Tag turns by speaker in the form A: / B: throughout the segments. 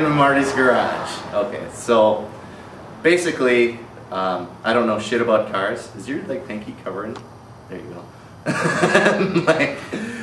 A: in Marty's garage. Okay, so basically, I don't know shit about cars. Is your like pinky covering? There you go. Like,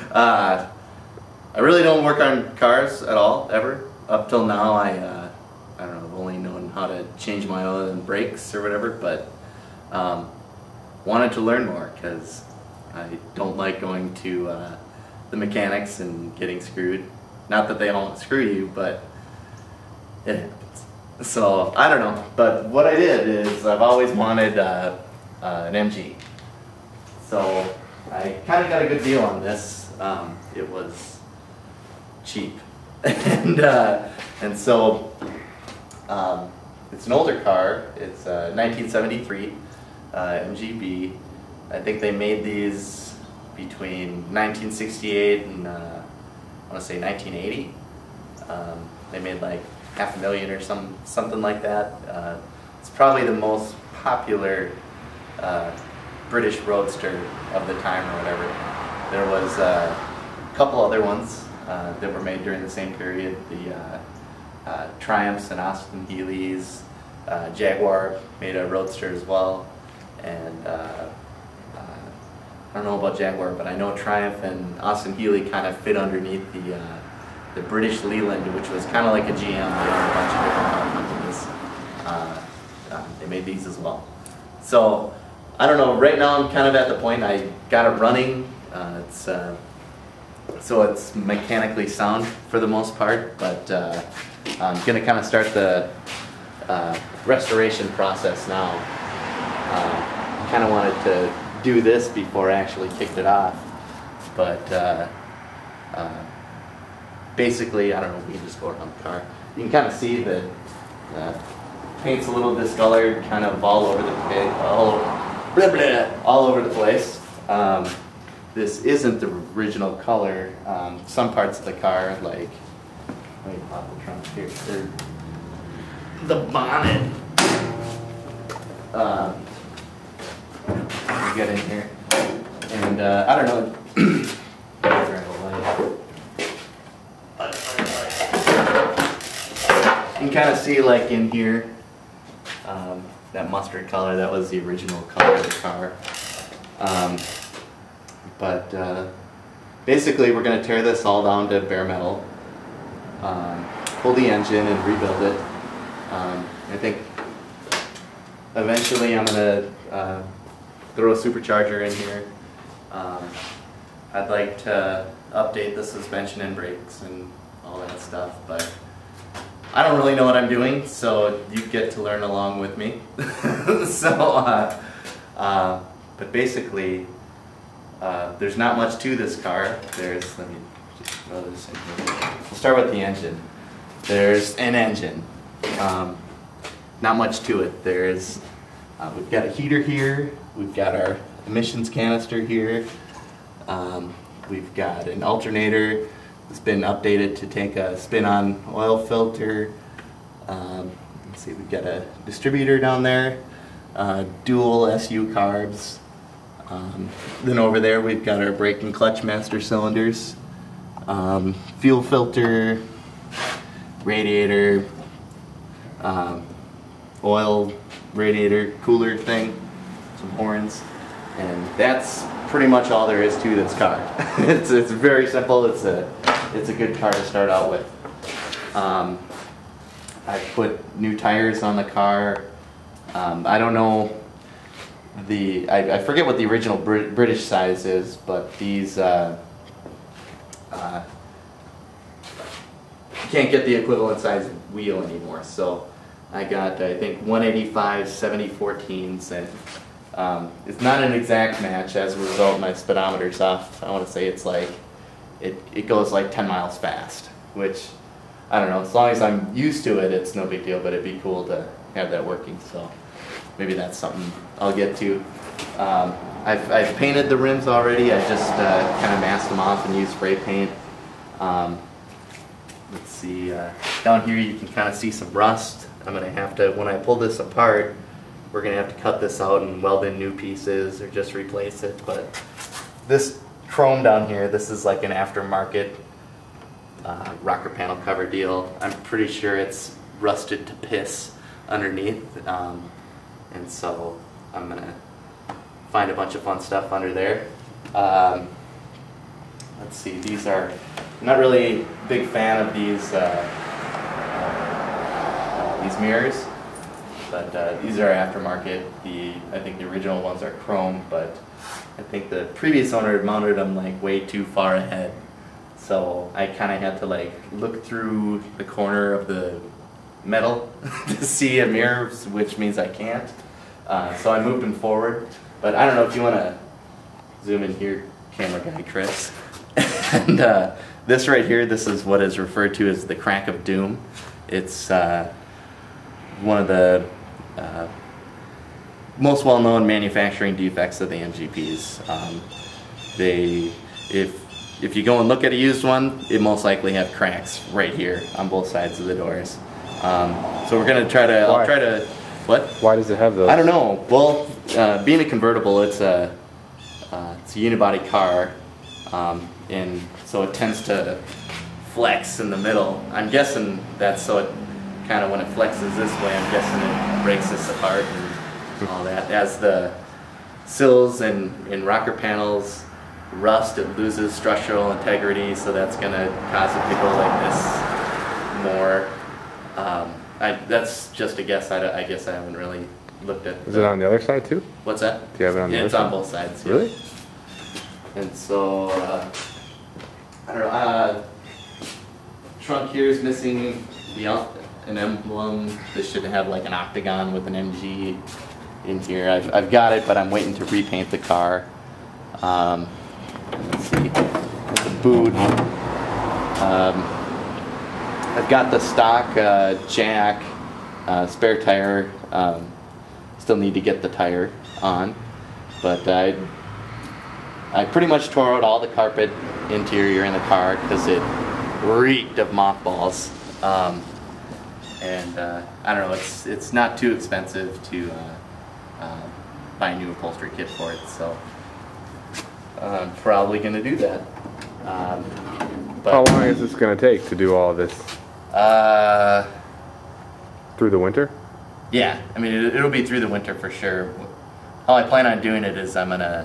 A: I really don't work on cars at all, ever. Up till now, I don't know, I've only known how to change my oil and brakes or whatever, but wanted to learn more because I don't like going to the mechanics and getting screwed. Not that they don't screw you, but it happens. So, I don't know, but what I did is I've always wanted an MG. So, I kind of got a good deal on this. It was cheap. and so, it's an older car. It's a 1973 MGB. I think they made these between 1968 and I want to say 1980. They made like 500,000 or something like that. It's probably the most popular British roadster of the time or whatever. There was a couple other ones that were made during the same period. The Triumphs and Austin Healey's. Jaguar made a roadster as well. And I don't know about Jaguar, but I know Triumph and Austin Healey kind of fit underneath the British Leland, which was kind of like a GM. They owned a bunch of different car companies. They made these as well. So, I don't know, right now I'm kind of at the point I got it running. So it's mechanically sound for the most part, but I'm going to kind of start the restoration process now. Kind of wanted to do this before I actually kicked it off, but basically, I don't know, we can just go around the car. You can kind of see that paint's a little discolored, kind of all over the place. This isn't the original color. Some parts of the car, like, let me pop the trunk here. The bonnet. Get in here, and I don't know. You can kind of see, like in here, that mustard color. That was the original color of the car. But basically, we're going to tear this all down to bare metal, pull the engine, and rebuild it. I think eventually I'm going to throw a supercharger in here. I'd like to update the suspension and brakes and all that stuff, but I don't really know what I'm doing, so you get to learn along with me. So, but basically, there's not much to this car. Let me just throw this in here. We'll start with the engine. There's an engine. Not much to it. We've got a heater here. We've got our emissions canister here. We've got an alternator that's been updated to take a spin-on oil filter. Let's see, we've got a distributor down there, dual SU carbs. Then over there we've got our brake and clutch master cylinders, fuel filter, radiator, oil radiator cooler thing, some horns, and that's pretty much all there is to this car. It's very simple. It's a good car to start out with. I put new tires on the car. I don't know I forget what the original British size is, but these you can't get the equivalent size wheel anymore. So I got, I think, 185 70/14s, and it's not an exact match. As a result, my speedometer's off. I want to say it's like it goes like 10 miles fast, which I don't know. As long as I'm used to it, it's no big deal. But it'd be cool to have that working. So maybe that's something I'll get to. I've painted the rims already. I just kind of masked them off and used spray paint. Let's see, down here you can kind of see some rust. I'm going to have to, when I pull this apart, we're going to have to cut this out and weld in new pieces or just replace it. But this chrome down here, this is like an aftermarket rocker panel cover deal. I'm pretty sure it's rusted to piss underneath, and so I'm gonna find a bunch of fun stuff under there. Let's see, these are, I'm not really a big fan of these mirrors, but these are aftermarket. I think the original ones are chrome, but I think the previous owner had mounted them like way too far ahead. So I kind of had to like look through the corner of the metal to see a mirror, which means I can't. So I moved them forward. But I don't know if you want to zoom in here, camera guy Chris. And this right here, this is what is referred to as the crack of doom. It's one of the most well-known manufacturing defects of the MGPs. If you go and look at a used one, it most likely have cracks right here on both sides of the doors. So we're gonna try to. I'll try to. What?
B: Why does it have those?
A: I don't know. Well, being a convertible, it's a unibody car, and so it tends to flex in the middle. I'm guessing that's so it kind of when it flexes this way. I'm guessing it breaks this apart and all that. As the sills and rocker panels rust, it loses structural integrity, so that's going to cause it to go like this more. That's just a guess. I guess I haven't really looked at.
B: Is it on the other side too?
A: What's that?
B: Do you have it on the other side?
A: It's on both sides. Yeah.
B: Really?
A: And so I don't know. Trunk here is missing an emblem. This should have like an octagon with an MG in here. I've got it, but I'm waiting to repaint the car. Let's see, the boot. I've got the stock jack, spare tire. Still need to get the tire on, but I pretty much tore out all the carpet interior in the car because it reeked of mothballs. And I don't know. It's not too expensive to buy a new upholstery kit for it, so I'm probably going to do that. But
B: how long is this going to take to do all of this? Through the winter?
A: Yeah, I mean it'll be through the winter for sure. How I plan on doing it is I'm gonna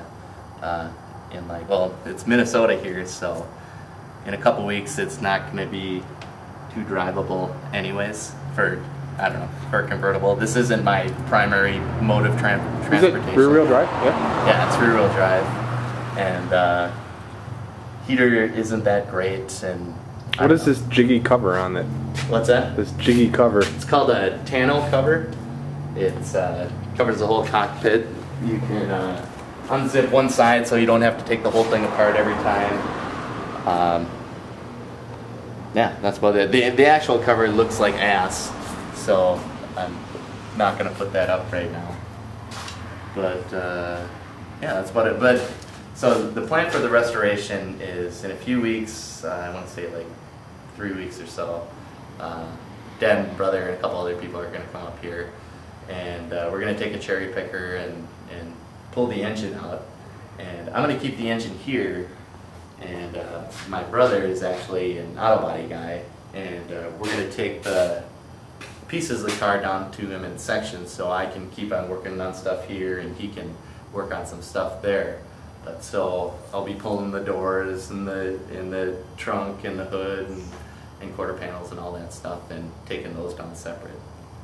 A: it's Minnesota here, so in a couple weeks it's not gonna be too drivable anyways for for a convertible. This isn't my primary mode of transportation.
B: Is it rear-wheel drive? Yeah.
A: Yeah, it's rear-wheel drive, and heater isn't that great. And
B: what is this jiggy cover on it?
A: What's that?
B: This jiggy cover.
A: It's called a tonneau cover. It's covers the whole cockpit. You can unzip one side so you don't have to take the whole thing apart every time. Yeah, that's about it. The actual cover looks like ass, so I'm not gonna put that up right now. But yeah, that's about it. But so the plan for the restoration is in a few weeks. I want to say like 3 weeks or so. Dad and brother and a couple other people are going to come up here, and we're going to take a cherry picker and pull the engine out. And I'm going to keep the engine here, and my brother is actually an auto body guy, and we're going to take the pieces of the car down to him in sections so I can keep on working on stuff here and he can work on some stuff there. But so I'll be pulling the doors and the trunk and the hood and quarter panels and all that stuff and taking those down separate.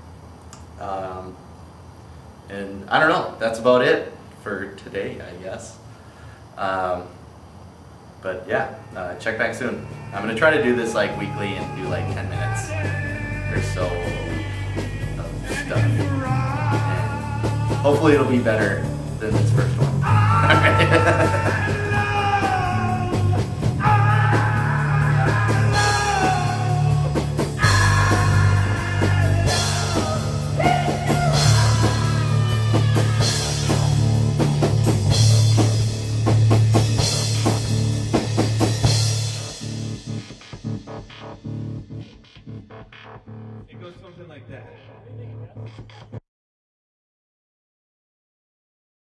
A: And I don't know, that's about it for today, I guess. But yeah, check back soon. I'm gonna try to do this like weekly and do like 10 minutes or so of stuff. And hopefully it'll be better than this first one. All right.